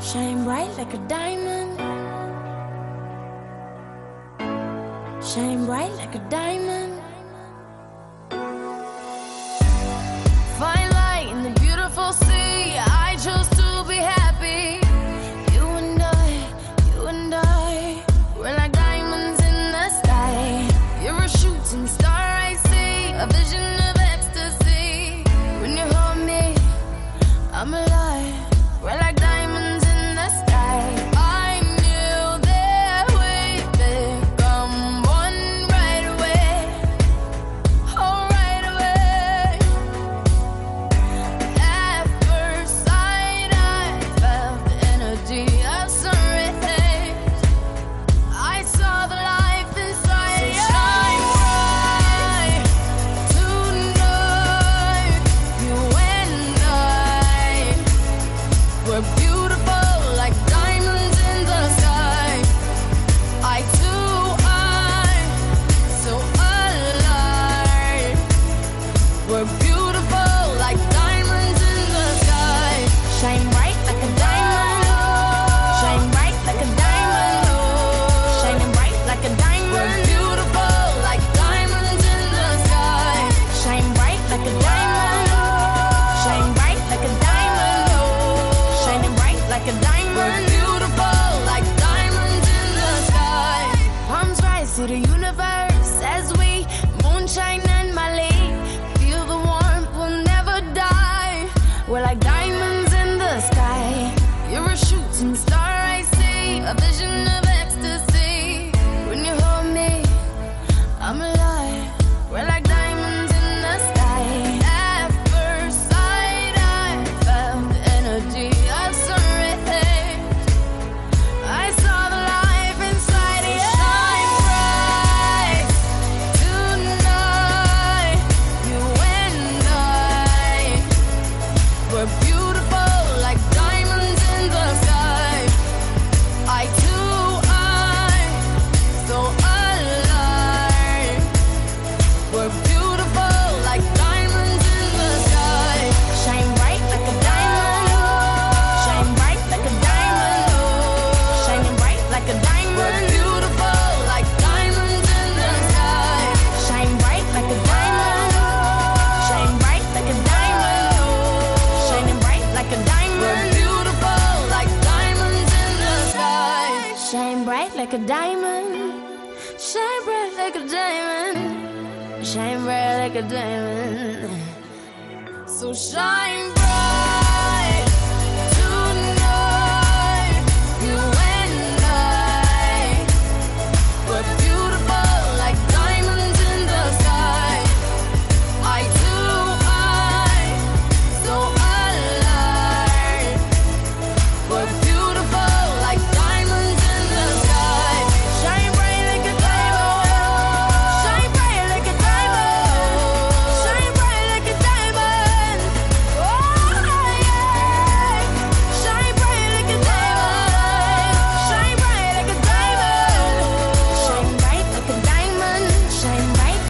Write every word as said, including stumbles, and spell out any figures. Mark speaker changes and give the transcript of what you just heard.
Speaker 1: Shine bright like a diamond. Shine bright like a diamond. Find light in the beautiful sea. I chose to be happy. You and I, you and I, we're like diamonds in the sky. You're a shooting star I see, a vision of ecstasy. When you hold me, I'm alive. We're like diamonds in the sky. I knew that we'd become one right away. Oh, right away. At first sight, I felt the energy of sun rays. I saw the life inside you. Shine bright tonight. You and I, we're beautiful like diamonds in the sky. I too, I'm so alive. We're beautiful like diamonds in the sky. Shine bright like a diamond. Shine bright like a diamond. Shining bright like a diamond. We're beautiful like diamonds in the sky. Shine bright like a diamond. Shine bright like a diamond. Shining bright like a diamond. We're beautiful like diamonds in the sky. Palms rise to the universe as we moonshine and Mali. Feel the warmth, we'll never die. We're like diamonds in the sky. You're a shooting star I see, a vision of ecstasy. When you hold me, I'm alive. We're like diamonds in the sky. At first sight, I felt the energy of sun rays. I saw the life inside you. Shine bright tonight. You and I, we're beautiful like diamonds in the sky. I too, I'm so alive. We're beautiful like diamonds in the sky. Shine bright like a diamond. Shine bright like a diamond. Shining bright like a diamond. We're beautiful like diamonds in the sky. Shine bright like a diamond. Shine bright like a diamond. Shining bright like a diamond. We're beautiful like diamonds in the sky. Shine bright like a diamond. Shine bright like a diamond. Shine bright like a diamond. So shine